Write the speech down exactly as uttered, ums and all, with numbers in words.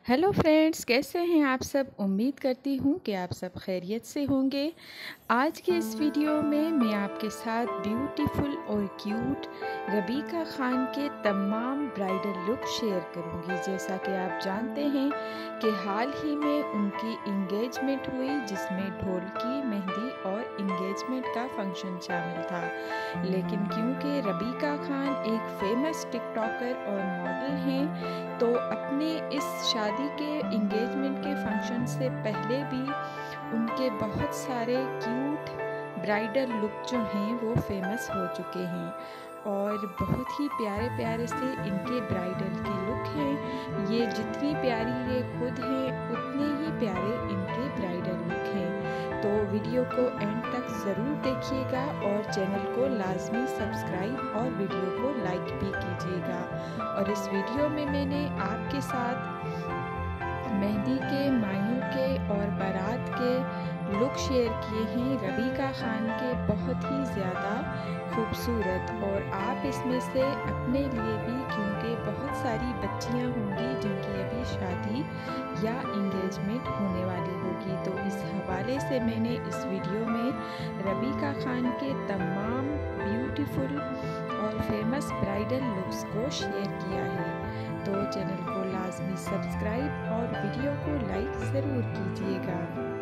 Hello friends, कैसे हैं आप सब। उम्मीद करती हूँ कि आप सब खैरियत से होंगे। आज के इस वीडियो में मैं आपके साथ ब्यूटीफुल और क्यूट रबीका खान के तमाम ब्राइडल लुक शेयर करूँगी। जैसा कि आप जानते हैं कि हाल ही में उनकी इंगेजमेंट हुई, जिसमें ढोलकी, मेहंदी और इंगेजमेंट का फंक्शन शामिल था। लेकिन क्योंकि रबीका खान एक फेमस टिकटॉकर और मॉडल हैं, तो अपने इस शादी के इंगेजमेंट के फंक्शन से पहले भी उनके बहुत सारे क्यूट ब्राइडल लुक जो हैं वो फेमस हो चुके हैं और बहुत ही प्यारे प्यारे से इनके ब्राइडल के लुक हैं। ये जितनी प्यारी ये खुद हैं उतने ही प्यारे इनके ब्राइडल लुक हैं। तो वीडियो को एंड तक ज़रूर देखिएगा और चैनल को लाजमी सब्सक्राइब और वीडियो को लाइक भी कीजिएगा। और इस वीडियो में मैंने आपके साथ मेहंदी के, मायूं के और बारात के लुक शेयर किए हैं रबीका खान के, बहुत ही ज़्यादा खूबसूरत। और आप इसमें से अपने लिए भी, क्योंकि बहुत सारी बच्चियां होंगी जिनकी अभी शादी या इंगेजमेंट होने वाली होगी, तो इस हवाले से मैंने इस वीडियो में रबीका खान के तमाम ब्यूटीफुल और फेमस ब्राइडल लुक्स को शेयर किया है। तो चैनल को लाजमी सब्सक्राइब और वीडियो को लाइक ज़रूर कीजिएगा।